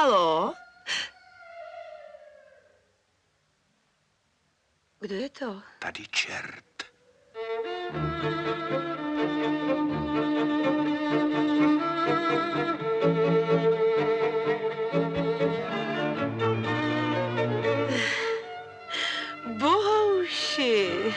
Halo? Kdo je to? Tady čert. Bohouši.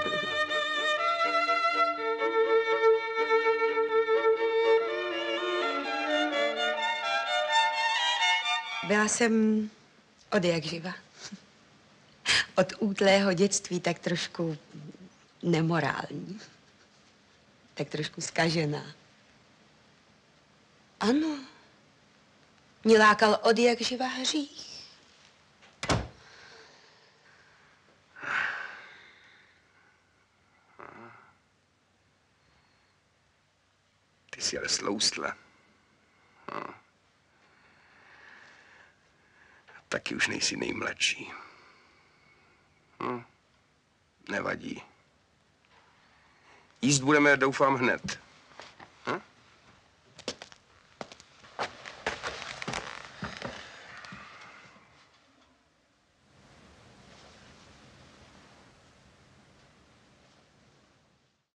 Byla jsem od jak živa. Od útlého dětství tak trošku nemorální. Tak trošku zkažená. Ano. Mě lákal od jak živa hřích. Ty jsi ale sloustla. Taky už nejsi nejmladší. Nevadí. Jíst budeme, doufám, hned.